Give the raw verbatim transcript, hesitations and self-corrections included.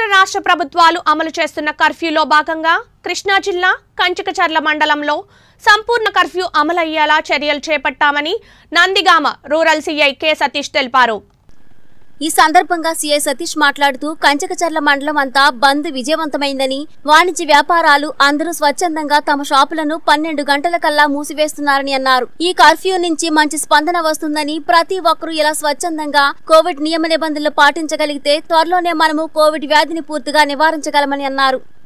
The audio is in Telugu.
రాష్ట్ర ప్రభుత్వాలు అమలు చేస్తున్న కర్ఫ్యూలో భాగంగా కృష్ణా జిల్లా కంచికచర్ల మండలంలో సంపూర్ణ కర్ఫ్యూ అమలయ్యేలా చర్యలు చేపట్టామని Nandigama rural C I K Satish తెలిపారు. ఈ సందర్భంగా సీఐ సతీష్ మాట్లాడుతూ కంచికచర్ల మండలం అంతా బంద్ విజయవంతమైందని, వాణిజ్య వ్యాపారాలు అందరూ స్వచ్ఛందంగా తమ షాపులను పన్నెండు గంటల కల్లా మూసివేస్తున్నారని అన్నారు. ఈ కర్ఫ్యూ నుంచి మంచి స్పందన వస్తుందని, ప్రతి ఒక్కరూ ఇలా స్వచ్ఛందంగా కోవిడ్ నియమ నిబంధనలు పాటించగలిగితే త్వరలోనే మనము కోవిడ్ వ్యాధిని పూర్తిగా నివారించగలమని అన్నారు.